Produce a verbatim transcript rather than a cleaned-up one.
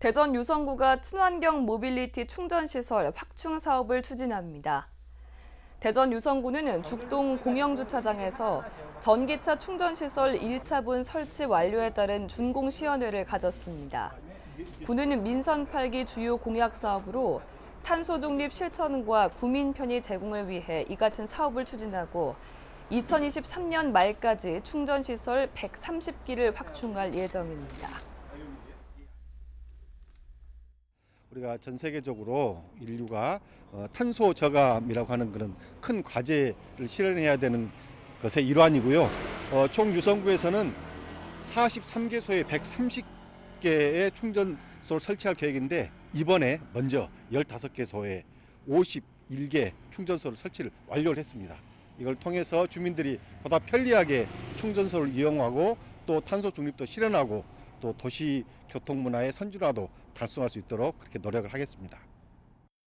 대전 유성구가 친환경 모빌리티 충전시설 확충 사업을 추진합니다. 대전 유성구는 죽동 공영주차장에서 전기차 충전시설 일 차분 설치 완료에 따른 준공시연회를 가졌습니다. 구는 민선 팔 기 주요 공약 사업으로 탄소 중립 실천과 구민 편의 제공을 위해 이 같은 사업을 추진하고 이천이십삼 년 말까지 충전시설 백삼십 기를 확충할 예정입니다. 우리가 전 세계적으로 인류가 탄소 저감이라고 하는 그런 큰 과제를 실현해야 되는 것의 일환이고요. 총 유성구에서는 사십삼 개소에 백삼십 개의 충전소를 설치할 계획인데 이번에 먼저 열다섯 개소에 오십일 개 충전소를 설치를 완료를 했습니다. 이걸 통해서 주민들이 보다 편리하게 충전소를 이용하고 또 탄소 중립도 실현하고 또 도시 교통 문화의 선진화도 달성할 수 있도록 그렇게 노력을 하겠습니다.